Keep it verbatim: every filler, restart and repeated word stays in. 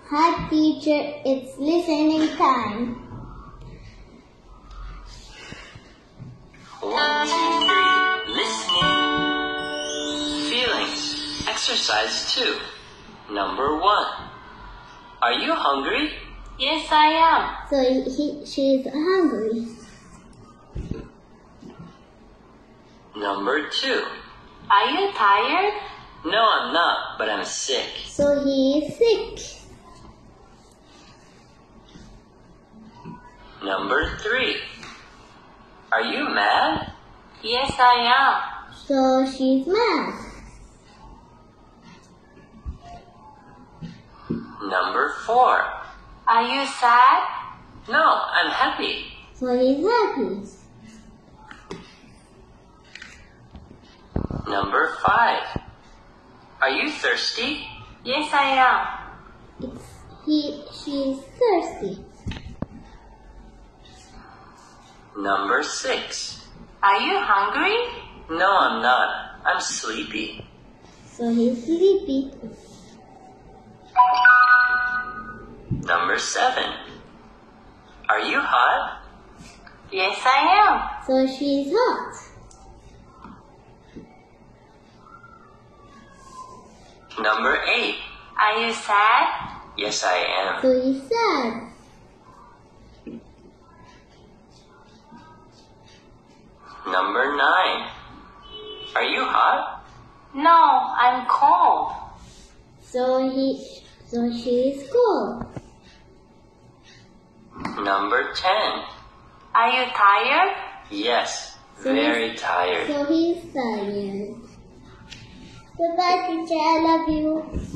Hi teacher, it's listening time. One, two, three, listening. Feelings. Exercise two. Number one. Are you hungry? Yes, I am. So he, she's hungry. Number two. Are you tired? No, I'm not, but I'm sick. So he is sick. Number three. Are you mad? Yes, I am. So she's mad. Number four. Are you sad? No, I'm happy. So he's happy. Number five. Are you thirsty? Yes, I am. It's he. She's thirsty. Number six. Are you hungry? No, I'm not. I'm sleepy. So he's sleepy. Number seven. Are you hot? Yes, I am. So she's hot. Number eight. Are you sad? Yes, I am. So he's sad. Number nine. Are you hot? No, I'm cold. So he. So she is cold. Number ten. Are you tired? Yes, So very tired. So he's tired. Goodbye, teacher. I love you.